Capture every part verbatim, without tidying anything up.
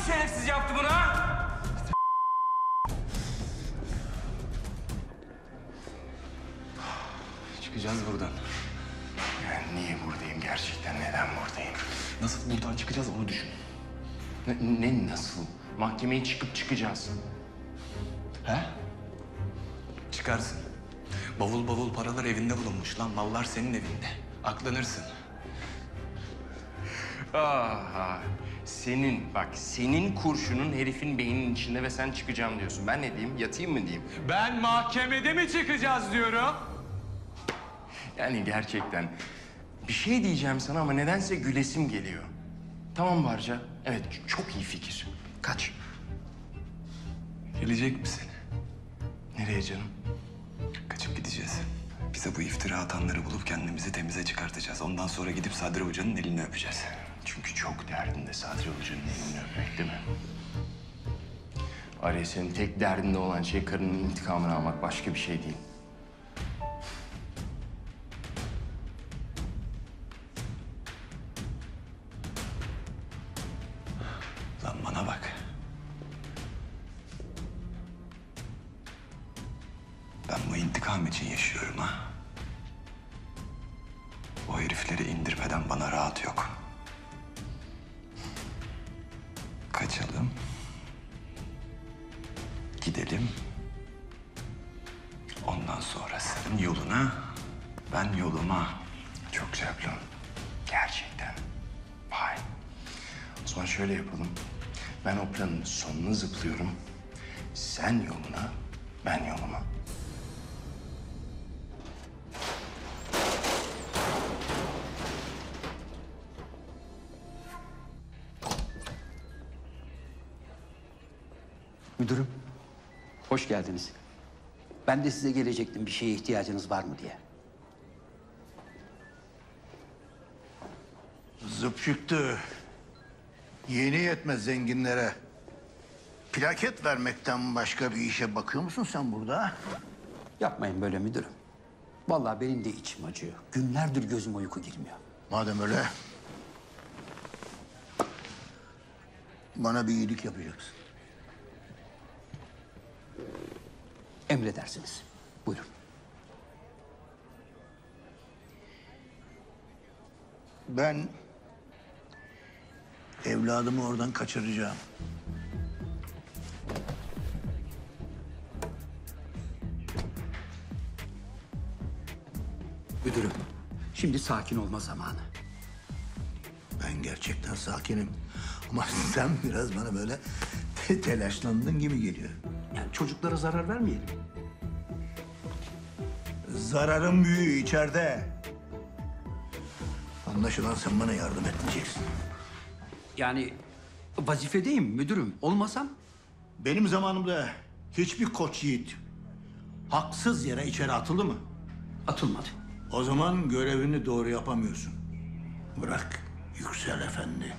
şerefsiz yaptı bunu ha? Çıkacağız buradan. Ben niye buradayım gerçekten? Neden buradayım? Nasıl buradan çıkacağız onu düşün. Ne, ne nasıl? Mahkemeye çıkıp çıkacağız. He? Çıkarsın. Bavul bavul paralar evinde bulunmuş lan. Mallar senin evinde. Aklanırsın. Aha. Senin bak senin kurşunun herifin beyninin içinde ve sen çıkacağım diyorsun. Ben ne diyeyim? Yatayım mı diyeyim? Ben mahkemede mi çıkacağız diyorum? Yani gerçekten bir şey diyeceğim sana ama nedense gülesim geliyor. Tamam Barca. Evet çok iyi fikir. Kaç. Gelecek misin? Nereye canım? Kaçıp gideceğiz. Bize bu iftira atanları bulup kendimizi temize çıkartacağız. Ondan sonra gidip Sadri Hoca'nın elini öpeceğiz. Çünkü çok derdinde Sadri Hoca'nın elini öpmek değil mi? Arya senin tek derdinde olan şey karının intikamını almak. Başka bir şey değil. Lan bana bak. Ben bu intikam için yaşıyorum ha. O herifleri indirmeden bana rahat yok. Kaçalım. Gidelim. Ondan sonra sen yoluna, ben yoluma. Çok güzel plan. Gerçekten. Vay. O zaman şöyle yapalım. Ben o planın sonuna zıplıyorum. Sen yoluna, ben yoluma. Müdürüm, hoş geldiniz. Ben de size gelecektim bir şeye ihtiyacınız var mı diye. Zıp çıktı. Yeni yetmez zenginlere. Plaket vermekten başka bir işe bakıyor musun sen burada? Yapmayın böyle müdürüm. Vallahi benim de içim acıyor. Günlerdir gözüm uyku girmiyor. Madem öyle... bana bir iyilik yapacaksın. Emredersiniz. Buyurun. Ben... evladımı oradan kaçıracağım. Müdürüm, şimdi sakin olma zamanı. Ben gerçekten sakinim. Ama sen biraz bana böyle te- telaşlandın gibi geliyor. Yani çocuklara zarar vermeyelim. Zararın büyüğü içeride. Anlaşılan sen bana yardım etmeyeceksin. Yani vazifedeyim müdürüm. Olmasam Benim zamanımda hiçbir koç yiğit haksız yere içeri atıldı mı? atılmadı. O zaman görevini doğru yapamıyorsun. Bırak Yüksel Efendi.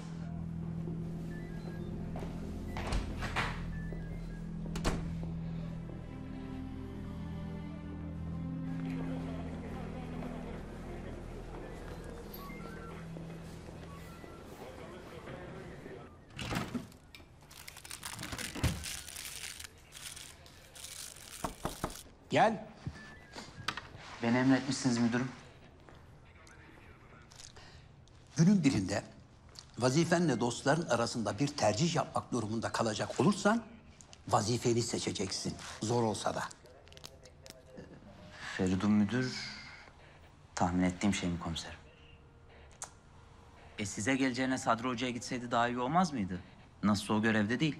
Gel. Beni emretmişsiniz müdürüm. Günün birinde vazifenle dostların arasında bir tercih yapmak durumunda kalacak olursan vazifeni seçeceksin. Zor olsa da. Feridun müdür tahmin ettiğim şey mi komiserim? E size geleceğine Sadri Hoca'ya gitseydi daha iyi olmaz mıydı? Nasılsa o görevde değil.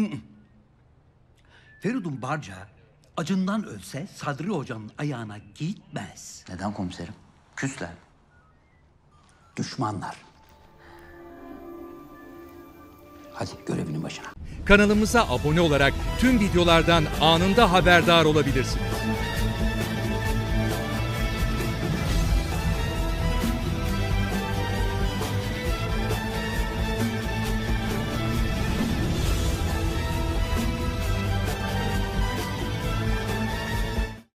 Feridun Barca acından ölse Sadri Hoca'nın ayağına gitmez. Neden komiserim? Küsler. Düşmanlar. Hadi görevinin başına. Kanalımıza abone olarak tüm videolardan anında haberdar olabilirsiniz.